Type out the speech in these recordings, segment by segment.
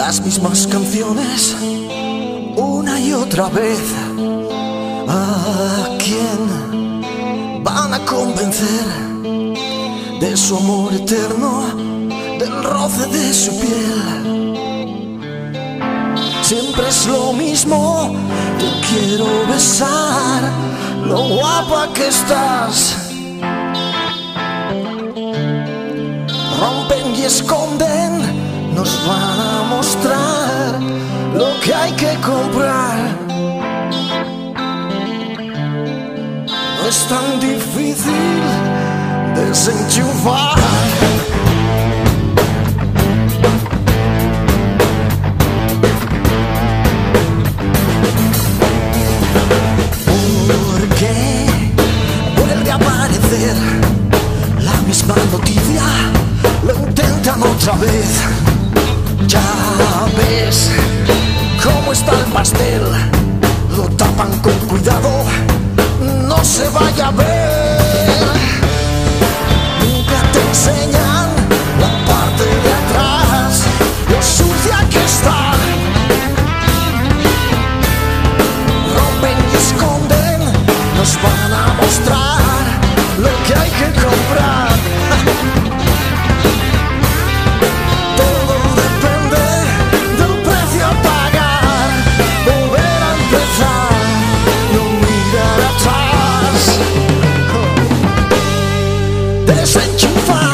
las mismas canciones una y otra vez. ¿A quién van a convencer de su amor eterno, del roce de su piel? Siempre es lo mismo, te quiero besar, lo guapa que estás. Rompen y esconden, nos van a mostrar lo que hay que comprar. No es tan difícil desenchufar. Porque vuelve a aparecer la misma noticia, lo intentan otra vez. Ya ves cómo está el pastel, lo tapan con cuidado, no se vaya a ver. Nunca te enseñan la parte de atrás, lo sucia que está. Rompen y esconden, nos van a mostrar lo que hay que comprar. Todo depende del precio a pagar. Volver a empezar, no mirar atrás. Desenchufar.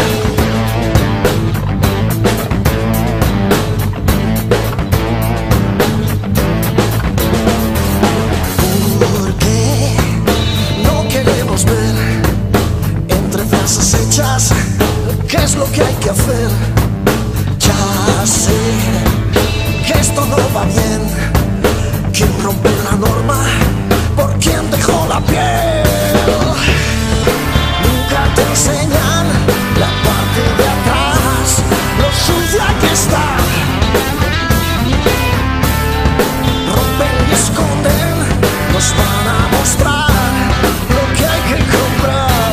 Porque no queremos ver entre frases hechas qué es lo que hay que hacer. Ya sé que esto no va bien. ¿Quién rompe la norma? ¿Por quién dejó la piel? Nunca te enseñan la parte de atrás, lo sucia que está. Rompen y esconden, nos van a mostrar lo que hay que comprar.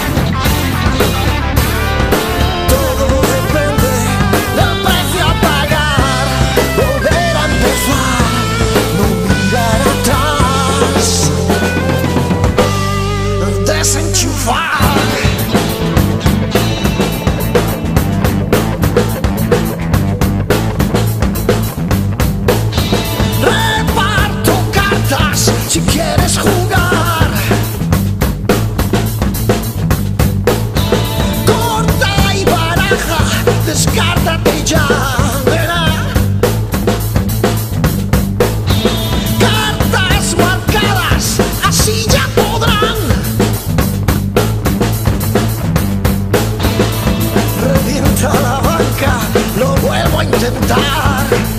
Todo depende del precio a pagar. Volver a empezar, no mirar atrás. Desenchufar. Reparto cartas si quieres jugar. Corta y baraja, descártate ya, verá. Cartas marcadas, así ya podrán. Revienta la banca, lo vuelvo a intentar.